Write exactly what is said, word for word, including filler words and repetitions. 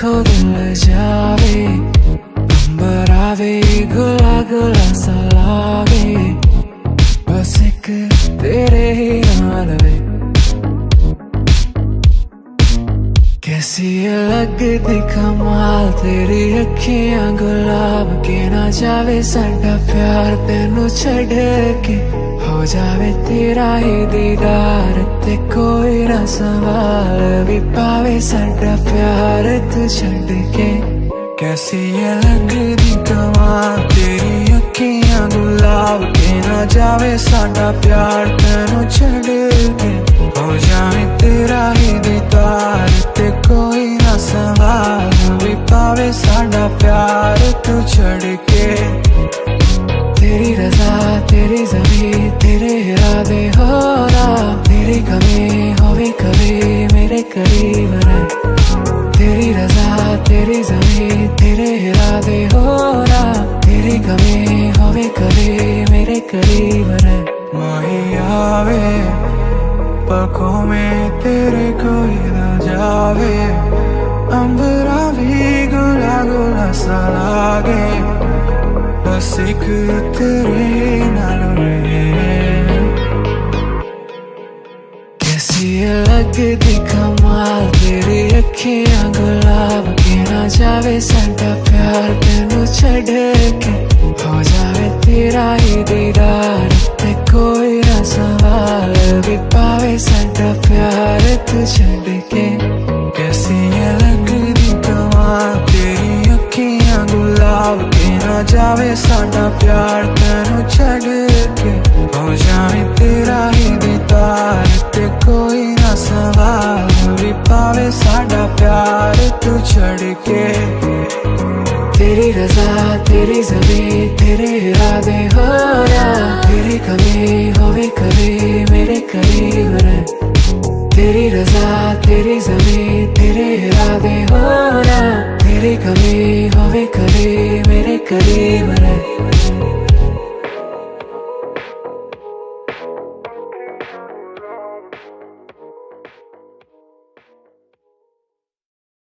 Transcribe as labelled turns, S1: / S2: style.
S1: जिथों दिल जावे, अंबर आवे गुला गुला सा लागे, बस एक तेरे ही नाल वे। कैसी लगदी कमाल तेरी अखियां गुलाब के, ना जावे साडा प्यार तेनू छड़ के, हो जावे तेरा ही दीदार ते कोई ना सवाल भी पावे साडा प्यार तू छड़ के। कैसी लगदी कमाल तेरी अखियां गुलाब के, ना जावे साडा प्यार तेनू छड़ के, हो जावे तेरा ही दीदार ते कोई ना सवाल भी पावे साडा प्यार तू छड़ के। तेरी रज़ा तेरी ज़मीं तेरे इरादे हो रहा, तेरी कमी होवे कभी मेरे करीब रहे। तेरी रज़ा तेरी ज़मीं तेरे इरादे हो रहा, तेरी कमी होवे कभी मेरे करीब रहे। माही आवे पलकों में तेरे कोई ना जावे, अंबरा भी गुला गुला सा लागे, बस एक तेरे नाल रहे। कैसी लगदी कमाल तेरी अखियां गुलाब के, ना जावे साडा प्यार तेनू छड़ के, हो जावे तेरा ही दीदार ते कोई ना सवाल भी पावे साडा प्यार तू छड़ के। कैसी लगदी कमाल तेरी अखियां गुलाब के, ना जावे साडा प्यार तेनू छड़ के, हो जावे तेरा ही दीदार ते कोई ना सवाल भी पावे साडा प्यार तू छड़ के। तेरी रज़ा तेरी ज़मीं तेरे इरादे हो रहा, तेरी कमी होवे कभी मेरे करीब रहे। तेरी रज़ा तेरी ज़मीं तेरे इरादे हो रहा, तेरी कमी होवे कभी मेरे करीब रहे।